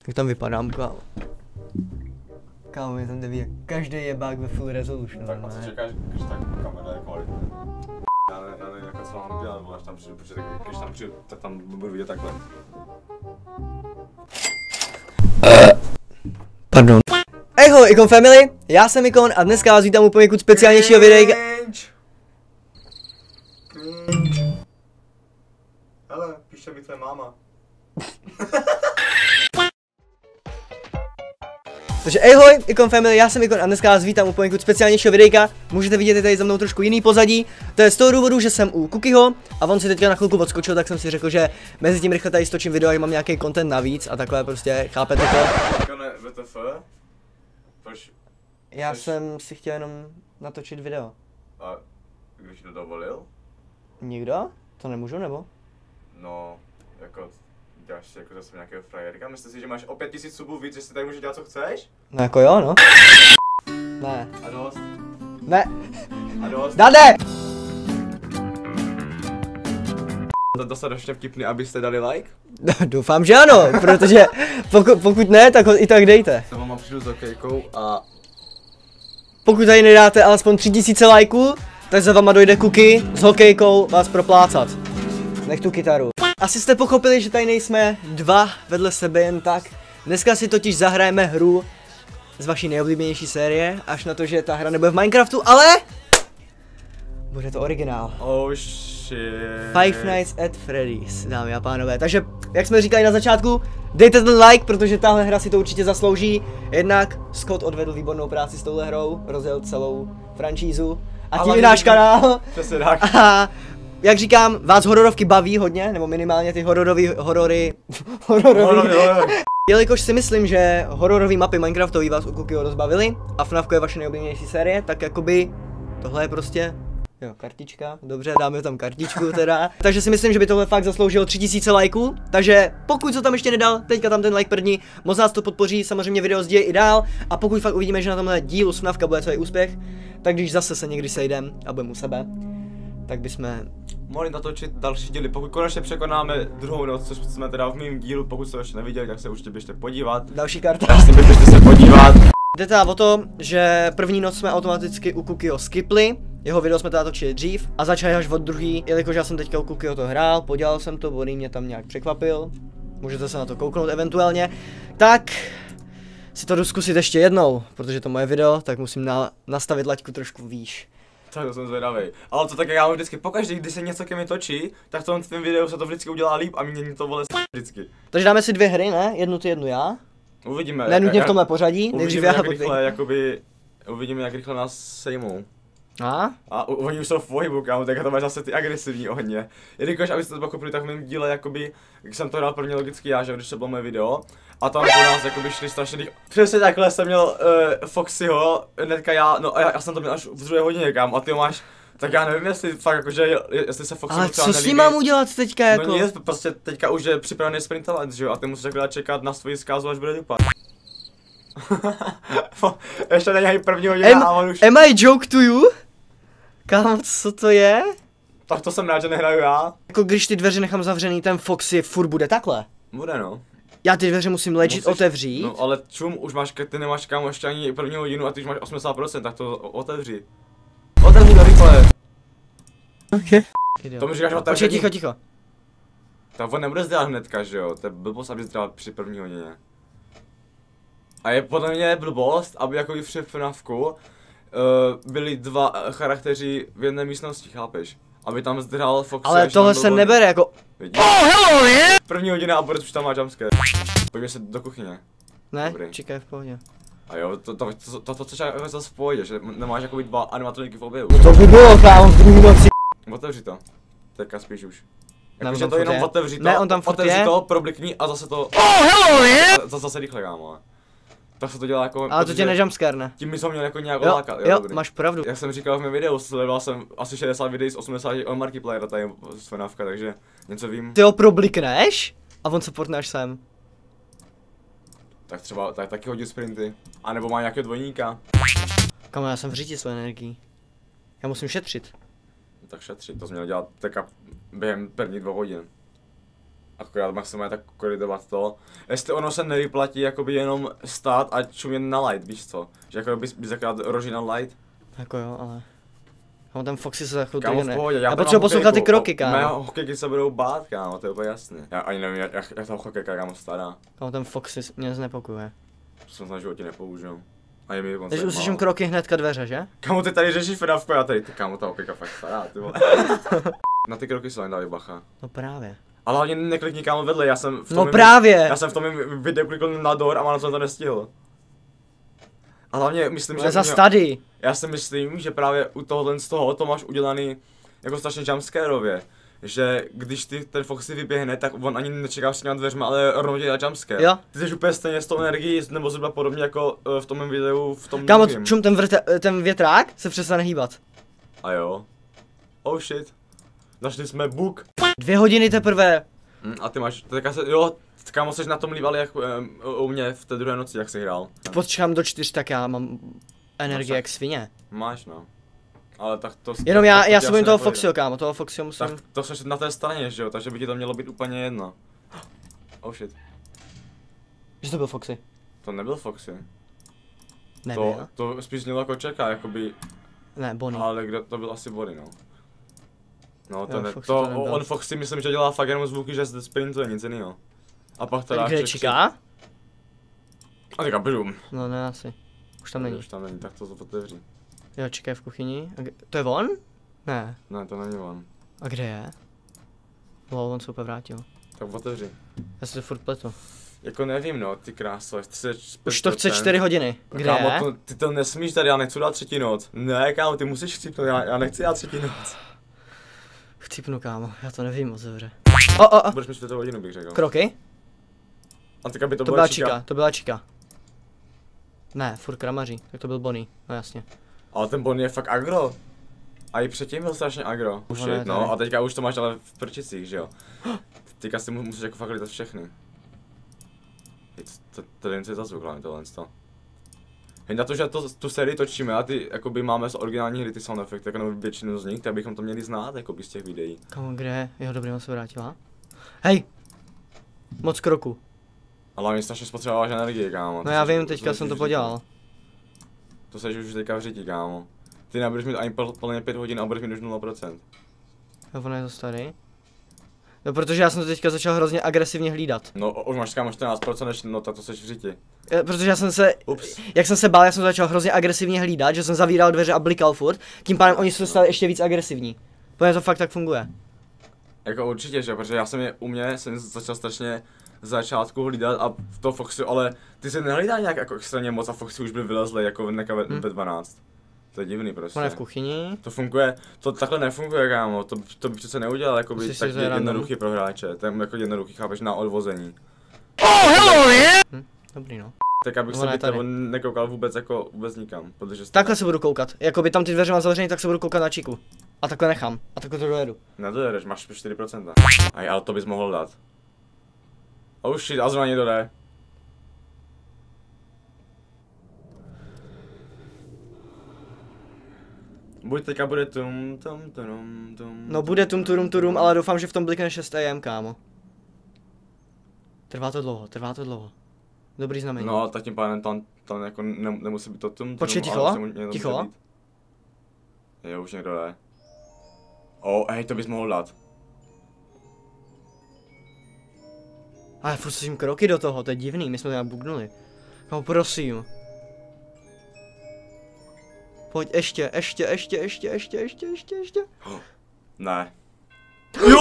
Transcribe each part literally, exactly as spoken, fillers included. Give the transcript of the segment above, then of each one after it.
Jak tam vypadám, kámo? Kámo, je tam devět. Každý jebák ve full resolution. Tak a co čekáš, když tak kamera je kvalitní? Já nevím, já nevím, jak co mám udělat, až tam přijdu, protože když tam přijdu, tak tam budu vidět takhle. Pardon. Ahoj, Icon Family, já jsem Icon a dneska vás vítám u poněkud speciálnějšího videa. Hele, píše mi tvoje máma. Takže ahoj, Icon Family, já jsem Icon a dneska vás vítám u poněkud speciálnějšího videjka. Můžete vidět, je tady za mnou trošku jiný pozadí. To je z toho důvodu, že jsem u Kukyho a on si teďka na chvilku odskočil, tak jsem si řekl, že mezi tím rychle tady stočím video a mám nějaký content navíc a takhle prostě, chápete to? Ikone, W T F? Proč? Já Proč? jsem si chtěl jenom natočit video. A když to dovolil? Nikdo? To nemůžu, nebo? No, jako, děláš si jako zase nějakého frajerka? Myslíš si, že máš o pět tisíc subů víc, že si tady můžeš dělat co chceš? No jako jo, no. Ne. A dost? Ne. A dost? Dade! To dostatečně vtipný, abyste dali like? No, doufám, že ano, protože pokud, pokud ne, tak ho i tak dejte. Za váma přijdu s hokejkou a... Pokud tady nedáte alespoň tři tisíce lajků, tak za váma dojde Kuky s hokejkou vás proplácat. Nech tu kytaru. Asi jste pochopili, že tady nejsme dva vedle sebe jen tak. Dneska si totiž zahrajeme hru z vaší nejoblíbenější série, až na to, že ta hra nebude v Minecraftu, ale... bude to originál. Oh shit. Five Nights at Freddy's, dámy a pánové. Takže, jak jsme říkali na začátku, dejte ten like, protože tahle hra si to určitě zaslouží. Jednak Scott odvedl výbornou práci s touhle hrou, rozjel celou franšízu. A tím i náš kanál. Přesně tak. A jak říkám, vás hororovky baví hodně, nebo minimálně ty hororový, horory, hororový. Jelikož si myslím, že hororový mapy Minecraftový vás u Kukyho rozbavili a F NAF je vaše nejoblíbenější série, tak jakoby tohle je prostě... Jo, kartička, dobře, dáme tam kartičku teda. Takže si myslím, že by tohle fakt zasloužilo tři tisíce lajků. Takže pokud to tam ještě nedal, teďka tam ten like prdni, moc nás to podpoří, samozřejmě video sdílej i dál. A pokud fakt uvidíme, že na tomhle dílu s FNAFka bude celý úspěch, tak když zase se někdy sejdem a budeme u sebe, tak bychom mohli natočit další díly, pokud konečně překonáme druhou noc, což jsme teda v mém dílu, pokud jste ještě neviděli, tak se určitě běžte podívat. Další karta. Jasně, běžte se podívat. Jde teda o to, že první noc jsme automaticky u Kukyho skipli, jeho video jsme teda točili dřív a začali až od druhý, jelikož já jsem teďka u Kukyho to hrál, podělal jsem to, Bonnie mě tam nějak překvapil, můžete se na to kouknout eventuálně, tak si to jdu zkusit ještě jednou, protože to moje video, tak musím na, nastavit laťku trošku výš. Tak to jsem zvědavý. Ale to tak já mám vždycky, pokaždé, když se něco ke mi točí, tak v tom tvém videu se to vždycky udělá líp a mě to vole vždycky. Takže dáme si dvě hry, ne? Jednu ty, jednu já. Uvidíme. Nenutně v tomhle pořadí, nejdřív já, jak rychle, jakoby, uvidíme, jak rychle nás sejmou. A? A u, oni už jsou v pohybu, kámo, tak to máš zase ty agresivní ohně. Jelikož, abyste to pochopili, tak v mém díle, jakoby, jak jsem to hrál prvně logicky já, že když to bylo moje video, a tam po nás jakoby šli strašně dých... Přesně takhle jsem měl uh, Foxyho, hnedka já, no a já, já jsem to měl až v druhé hodině, kámo, a ty máš, tak já nevím, jestli fakt jakože, jestli se Foxy ale co s ním mám udělat teďka jako? No nic, prostě teďka už je připravený sprintovat, že jo, a ty musíš takhle čekat na svoji zkázu, až bude dupat. Ještě není ani první hodina a on už... Am I joke to you? Kámo, co to je? Tak to jsem rád, že nehraju já. Jako když ty dveře nechám zavřený, ten Foxy furt bude takhle. Bude no. Já ty dveře musím legit Musíš, otevřít. No ale čum, už máš, ty nemáš kámo ještě ani první hodinu a ty už máš osmdesát procent, tak to otevři. Otevři to rychle. Okay. To mi říkáš Počkej, otevření. ticho, ticho. Tak on nebude zdát hnedka, že jo, to je blbost, aby zdál při první hodině. A je podle mě blbost, aby jako i při FNAFku uh, byli dva charakteři v jedné místnosti, chápeš? Aby tam zdrhal Foxy. Ale tohle se nebere jako... Vidíš? Oh, hello, yeah! První hodina a bude už tam má jumpscare. Pojďme se do kuchyně. Ne, Dobrý. čekaj v pohodě. A jo, to to to to to to to zase v pohodě, že nemáš jakoby dva animatroniky v oběhu. To by bylo, kámo, v druhý noci. Otevři to. Teďka spíš už. Ne, Jakože to jenom otevři to, ne, on tam furt otevři je. to, problikni a zase to... Oh, hello, yeah! Zase, zase rychle, kámo. Tak se to dělá jako... Ale to tě nejumpscare, ne? Tím bychom měli jako nějak Jo, lákat, jo, dobrý. máš pravdu. Jak jsem říkal v mém videu, sledoval jsem asi šedesát videí z osmdesáti o Markipliera tady z FNAFka, takže něco vím. Ty ho problikneš a on se portne až sem. Tak třeba tak, taky hodit sprinty. A nebo má nějakého dvojníka. Kamo, já jsem v říti své energii. Já musím šetřit. No tak šetřit, to jsi měl dělat teďka během prvních dvou hodin. akorát maximálně tak koridovat to. Jestli ono se nevyplatí jakoby jenom stát a čumět na light, víš co? Že jako bys, bys zakrát roží na light. Jako jo, ale... Kámo, ten Foxy se za chvilku Kámo, v ne. pohodě, já, já potřebuji poslouchat ty kroky, kámo. Mé hokejky se budou bát, kámo, to je úplně jasné. Já ani nevím, jak, jak toho hokejka, kámo, stará. Kámo, ten Foxy mě znepokojuje. To jsem na životě nepoužil. A je mi dokonce Takže uslyším kroky hnedka dveře, že? Kámo, ty tady řešíš fedavku, já tady, ty kámo, ta hokejka fakt stará, ty vole. Na ty kroky se jen dávej bacha. No právě. Ale hlavně neklikni kámo vedle, já jsem v tom No mým, právě! Já jsem v tom mým videu klikl na door a mám to nestihl. A hlavně myslím, Ale že... za tady. Já si myslím, že právě u tohohle z toho to máš udělaný jako strašně jumpscareově. Že když ty ten Foxy vyběhne, tak on ani nečeká s těma dveřma, ale rovnou dělá jumpscare. Jo. Ty jsi úplně stejně s tou energií, nebo zhruba podobně jako uh, v tom mém videu, v tom Kámo, druhým. čum, ten, vrte, ten větrák se přestane hýbat. A jo. Oh shit. Našli jsme bug. Dvě hodiny teprve. Hm, a ty máš, teďka se, jo, kámo, seš na tom líbal jak um, u mě v té druhé noci, jak jsi hrál. Počkám do čtyř, tak já mám energii No, jak svině. Máš no. Ale tak to... Jenom tak, já, tak to já ti se bojím asi toho nepojde. Foxyho, kámo, toho Foxyho musím... Tak to jsi na té straně, že jo, takže by ti to mělo být úplně jedno. Oh shit. Že to byl Foxy? To nebyl Foxy. Nebyl. To, to spíš znělo jako čeká, jakoby, Ne, Bonnie. ale kde to byl asi Bonnie, no. No to Jo, ne, Foxy to, to nebyl. on Foxy myslím, že dělá fakt jenom zvuky, že se sprintuje, nic jiného. A pak to dáš Kde je křik- Chica? A teďka brum. No ne, asi. Už tam není. Už tam není, tak to otevří. Jo, Chica je v kuchyni. A kde- to je on? Ne. Ne, to není on. A kde je? Lol, on se úplně vrátil. Tak otevři. Já si to furt pletu. Jako nevím no, ty kráso, chce Už to chce čtyři hodiny. Kde kámo, je? to, ty to nesmíš tady, já nechci dát třetí noc. Ne, kámo, ty musíš chcípnout, já, já nechci dát třetí noc. Chcípnu, kámo, já to nevím moc dobře. O, o, o, Budeš mít čtvrtou hodinu, bych řekl. kroky? A teďka by to, To bylo byla Chica. Chica, to byla Chica. Ne, furt kramaří, tak to byl Bonnie, no jasně. Ale ten Bonnie je fakt agro. A i předtím byl strašně agro. Už No ne, je, no tady. a teďka už to máš ale v prčicích, že jo. Teďka si mu- musíš jako fakt lítat všechny. Hej, to, to, to je za zvuk hlavně tohle to. Hej, na to, že to, tu sérii točíme a ty jakoby máme z originální hry ty sound efekty, jako nebo většinu z nich, tak bychom to měli znát jakoby z těch videí. Kámo, kde je? Jo, dobrý, on se vrátila. Hej! Moc kroku. Ale hlavně strašně spotřebováš energii, kámo. No já seš- vím, teďka seš jsem to už podělal. To seš už teďka v řiti, kámo. Ty nebudeš mít ani pl- plně pět hodin a budeš mít už nula procent. Jo, on je to starý. No, protože já jsem to teďka začal hrozně agresivně hlídat. No už máš kámo čtrnáct procent, než, no tak to seš v řiti. Eh, Protože já jsem se, Ups. jak jsem se bál, já jsem to začal hrozně agresivně hlídat, že jsem zavíral dveře a blikal furt. Tím pádem oni se stali ještě víc agresivní. Protože to fakt tak funguje. Jako určitě, že, protože já jsem je u mě, jsem začal strašně z začátku hlídat a v to Foxy, ale ty se nehlídá nějak jako extrémně moc a Foxy už byl vylezlý jako neka ve, Hm. ve dvanáct. To je divný prostě. On je v kuchyni. To funguje, to takhle nefunguje, kámo, to, to by přece neudělal jakoby Myslíš si, tak že to je random? jednoduchý pro hráče, to je jako jednoduchý, chápeš, na odvození. Hm, dobrý no. Tak abych se Ona je by tady. toho nekoukal vůbec jako vůbec nikam, protože Takhle se budu koukat. Jakoby tam ty dveře mám zavřený, tak se budu koukat na Chiku. A takhle nechám. A takhle to dojedu. nedojedeš, máš čtyři procenta. Aj, ale to bys mohl dát. Oh shit, a zrovna někdo jde. Buď teďka bude tum tum tum tum. No bude tum turum turum, ale doufám, že v tom blikne šest a m, kámo. Trvá to dlouho, trvá to dlouho. Dobrý znamení. No, tak tím pádem tam, tam jako ne, nemusí být to tum Počkej, tum, ticho, ale může- může ticho. být. Jo, už někdo jde. Oh, hej, to bys mohl dát. Ale furt slyším kroky do toho, to je divný, my jsme to nějak bugnuli. Kámo, prosím. Pojď, ještě, ještě, ještě, ještě, ještě, ještě, ještě, ještě. Ne. Jo!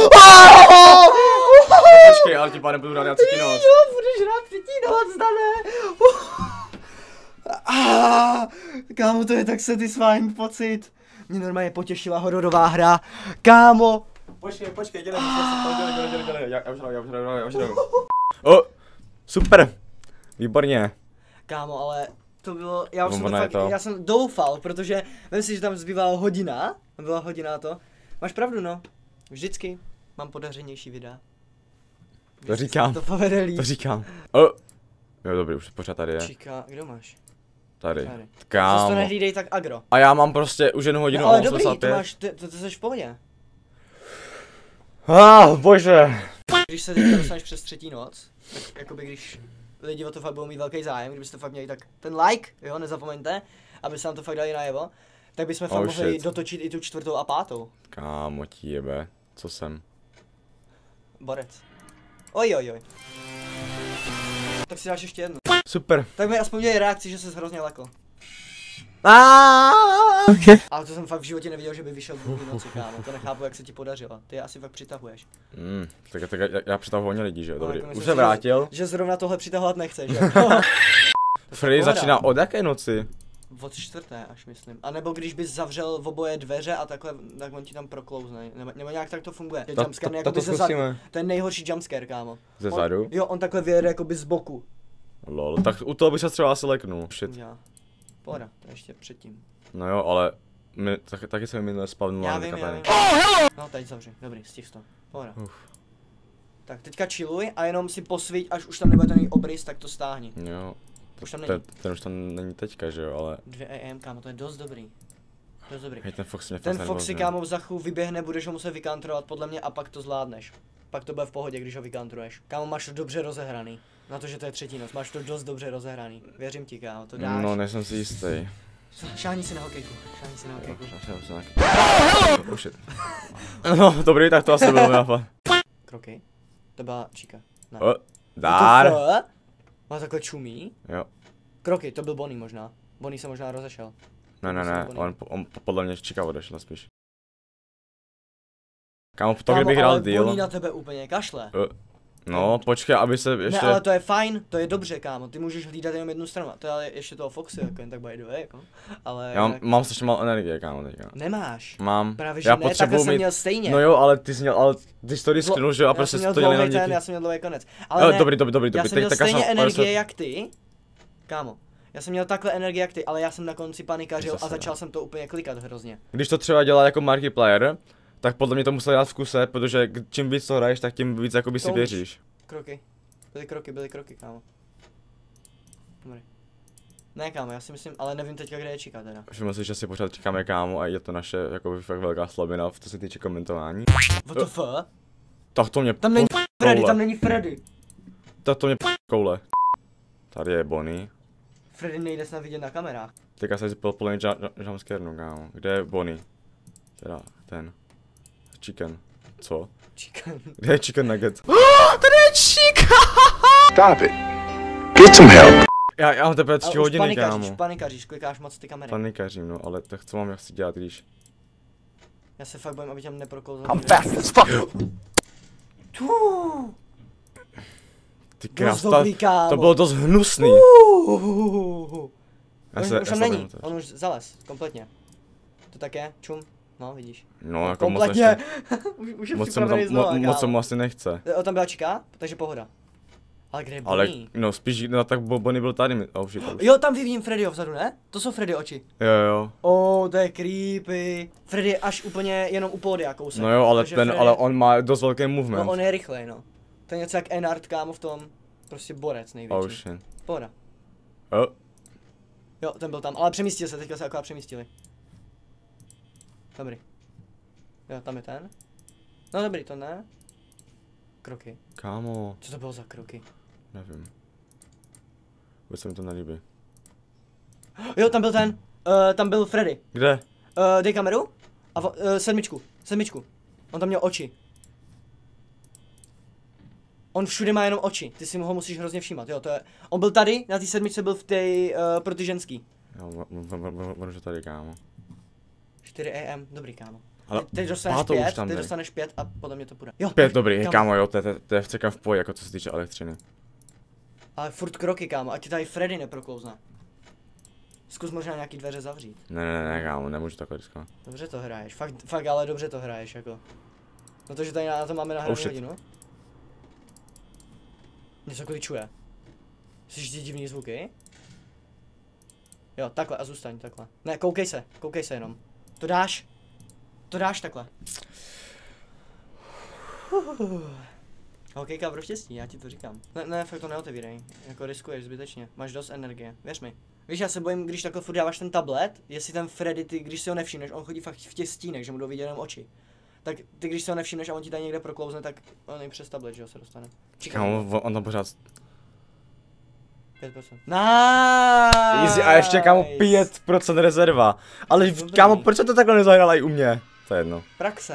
Počkej, ale tím pádem budu rád na třetí noc. Jo, budeš rád třetí noc, Dané. Ah, kámo, to je tak satisfying pocit. Mě normálně potěšila hororová hra. Kámo. Počkej, počkej, dělej, musím se to, dělej, dělej, dělej, dělej, já já už hraju, já už hraju, já už hraju. O, super, výborně. Kámo, ale to bylo, já už jsem to Ono je fakt, to. já jsem doufal, protože vem si, že tam zbývala hodina, byla hodina to. Máš pravdu, no, vždycky mám podařenější videa. To říkám, To povede líp. to říkám. O, jo dobrý, už pořád tady je, Číka, kdo máš? tady. Tady. Zase to Kámo. nehlídej tak agro. A já mám prostě už jednu hodinu No, a ale dobrý, to osmdesát pět. máš, to, to, to jsi v pohodě. Ah, bože. Když se teďka dostaneš přes třetí noc, tak jakoby když lidi o to fakt budou mít velký zájem, kdybyste fakt měli tak ten like, jo, nezapomeňte, aby se nám to fakt dali najevo, tak bychom fakt Oh, mohli shit. dotočit i tu čtvrtou a pátou. Kámo, ti jebe, co jsem? Borec. Oj, oj, oj. Tak si dáš ještě jednu. Super. Tak mi aspoň dělej reakci, že se hrozně lekl. Okay. Ale to jsem fakt v životě neviděl, že by vyšel v druhý noci, kámo. To nechápu, jak se ti podařilo. Ty je asi fakt přitahuješ. Mm, tak, tak já, já přitahuji hodně lidí, že jo, No, dobrý. jako Už myslím se si, vrátil. Že, že zrovna tohle přitahovat nechceš, že? Freddy začíná od jaké noci? Od čtvrté až myslím. A nebo když bys zavřel v oboje dveře a takhle, tak on ti tam proklouzne. Nebo, nebo nějak tak to funguje. Ta, Jumpscare ta, jakoby to ze zadu. zkusíme. To je nejhorší jumpscare, kámo. Ze On- zadu? Jo, on takhle vyjede jakoby z boku. Lol, tak u toho bych se třeba asi leknul. Shit. Já. Pohoda, to je ještě předtím. No jo, ale my, tak, taky jsem minule spavnul Já na vím, já kapely. vím. No teď zavři, dobrý, stih to. Pohoda. Uf. Tak teďka chilluj a jenom si posvíť, až už tam nebude ten obrys, tak to stáhni. Jo. Už tam Ten, není. ten už tam není teďka, že jo, ale... dvě A M, kámo, to je dost dobrý. Dost dobrý. Hej, ten Fox mě Ten fakt Foxy, nervózně. kámo, v zachu vyběhne, budeš ho muset vykantrovat podle mě a pak to zvládneš. Pak to bude v pohodě, když ho vykantruješ. Kámo, máš to dobře rozehraný. Na to, že to je třetí noc, máš to dost dobře rozehraný. Věřím ti, kámo, to dáš. No, nejsem si jistý. Šáhni si na hokejku, šáhni si na hokejku. Šáhni si na- Oh shit. No, dobrý, tak to asi bylo nápad. Kroky? To byla číka. Ne. O, dár. Má takhle čumí? Jo. Kroky, to byl Bonnie možná. Bonnie se možná rozešel. Ne, ne, ne, Bonnie. on, on podle mě číka odešel spíš. Kámo, to Kámo, kdybych ale hrál deal. Bonnie na tebe úplně kašle. O, No, počkej, aby se ještě... Ne, ale to je fajn, to je dobře, kámo, ty můžeš hlídat jenom jednu stranu, to je ale ještě toho Foxy, jako jen tak by the way, jako, ale... Já mám, jinak- mám strašně málo energie, kámo, teďka. Nemáš. Mám. Právě, že já ne, takhle potřebuji jsem mít... měl stejně. No jo, ale ty jsi měl, ale ty jsi to Dlo- risknul, že jo, a já prostě jsem měl to dělal jenom dlouhý ten, díky. já jsem měl dlouhý konec. Ale Jo, ne, dobrý, dobrý, dobrý, já dobrý, jsem měl tak- tak stejně jsem- energie jak ty, kámo. Já jsem měl takhle energie jak ty, ale já jsem na konci panikařil a Zase, začal no. jsem to úplně klikat hrozně. Když to třeba dělá jako markiplier, tak podle mě to musel dělat v kuse, protože k- čím víc to hraješ, tak tím víc jakoby si To už. věříš. Kroky. Byly kroky, byly kroky, kámo. Dobrý. Ne, kámo, já si myslím, ale nevím teďka, kde je číka teda. Všiml si, že si pořád říkáme kámo a je to naše jakoby fakt velká slabina, co se týče komentování. What the fuck? Tak to mě Tam není p- Freddy, koule. tam není Freddy. Tak to mě p- koule. Tady je Bonnie. Freddy nejde snad vidět na kamerách. Teďka se zjistil podle mě jumpscarenu, kámo. Kde je Bonnie? Teda ten. Chicken. Co? Chicken. Kde je chicken nugget? Tady je chicken! Stop it. Get some help. Já, já mám teprve tři už hodiny, panikaříš, kámo. panikaříš, klikáš moc ty kamery. Panikařím, no, ale tak co mám já chci dělat, když... Já se fakt bojím, aby těm neproklouzl. I'm fast as fuck. Tu. Ty Dost krás, to, dobrý, kámo. to bylo dost hnusný. Uh. Já Už, se, už já tam se není, bojím to. on už zales, kompletně. To tak je, čum, no vidíš. No, jako moc Kompletně, ještě, už, už je moc se mu připravený tam, mo, znova, moc se kámo. mu asi nechce. O, tam byla čika, takže pohoda. Ale kde je Ale, Bonnie? no spíš, no tak Bo- Bonnie byl tady, mi- oh shit, už. Jo, tam vidím Freddyho vzadu, ne? To jsou Freddy oči. Jo, jo. O, to je creepy. Freddy je až úplně jenom u pódia kousek. No jo, ale Takže ten, Freddy- ale on má dost velký movement. No on je rychlej, no. To je něco jak Enart, kámo, v tom. Prostě borec největší. Oh shit. Pohoda. Oh. Jo, ten byl tam, ale přemístil se, teďka se akorát přemístili. Dobrý. Jo, tam je ten. No dobrý, to ne. Kroky. Kámo, Co to bylo za kroky? nevím. Vůbec se mi to nelíbí. Jo, tam byl ten. Uh, tam byl Freddy. Kde? Uh, dej kameru. A vo, uh, sedmičku, sedmičku. On tam měl oči. On všude má jenom oči, ty si ho musíš hrozně všímat, jo, to je. On byl tady, na té sedmičce byl v té, uh, pro ty ženský. Jo, on že tady, kámo. čtyři A M, dobrý kámo. Ale Teď, teď dostaneš pátou už pět, tam teď jde. dostaneš pět a potom mě to půjde. Jo, Pět, dobrý, kámo. kámo, jo, to je- to je- to je v celkem v poji, jako co se týče elektřiny. Ale furt kroky, kámo, ať ti tady Freddy neproklouzne. Zkus možná nějaký dveře zavřít. Ne, ne, ne, kámo, nemůžu takhle riskovat. Dobře to hraješ, fakt, fakt ale dobře to hraješ, jako. No to, že tady na to máme nahranou Oh, shit. hodinu. Něco kličuje. Slyšíš ty divný zvuky? Jo, takhle a zůstaň, takhle. Ne, koukej se, koukej se jenom. To dáš. To dáš takhle. Hokejka, pro štěstí, já ti to říkám. Ne, ne, fakt to neotevírej, jako riskuješ zbytečně, máš dost energie, věř mi. Víš, já se bojím, když takhle furt dáváš ten tablet, jestli ten Freddy, ty, když si ho nevšimneš, on chodí fakt v těch stínech, že mu jdou vidět jenom oči. tak ty když se ho nevšimneš a on ti tady někde proklouzne, tak on i přes tablet, že jo, se dostane. Kámo, on tam pořád... pět procent. Nice. Easy, a ještě kámo pět procent rezerva. Ale Dobrý. kámo, proč to takhle nezahrál i u mě? To je jedno. Praxe.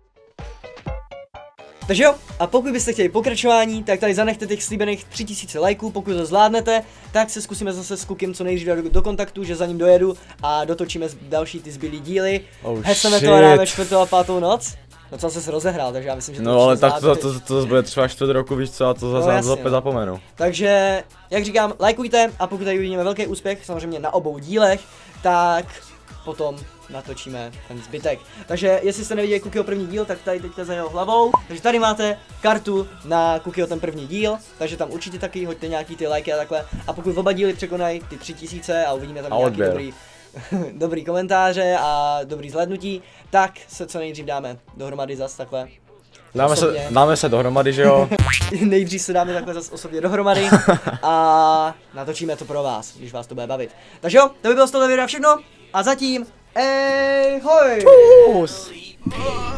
Takže jo, a pokud byste chtěli pokračování, tak tady zanechte těch slíbených tři tisíce lajků, pokud to zvládnete, tak se zkusíme zase s Kukim co nejdřív do, do kontaktu, že za ním dojedu a dotočíme další ty zbylý díly. Oh Heceme to a dáme čtvrtou a pátou noc. No co se rozehrál, takže já myslím, že to No ale určitě tak to, zvládnete. to, to, to bude třeba čtvrt roku, víš co, a to No, zase jasně, opět no. zapomenu. Takže, jak říkám, lajkujte a pokud tady uvidíme velký úspěch, samozřejmě na obou dílech, tak potom natočíme ten zbytek. Takže jestli jste neviděli Kukyho první díl, tak tady teďka za jeho hlavou. Takže tady máte kartu na Kukyho ten první díl, takže tam určitě taky hoďte nějaký ty lajky a takhle. A pokud oba díly překonají ty tři tisíce a uvidíme tam A nějaký odběr. dobrý, dobrý komentáře a dobrý zhlédnutí, tak se co nejdřív dáme dohromady zas takhle. Dáme se, Osobně. dáme se dohromady, že jo? Nejdřív se dáme takhle zase osobně dohromady a natočíme to pro vás, když vás to bude bavit. Takže jo, to by bylo z tohle videa všechno a zatím, ej, hoj! Pus.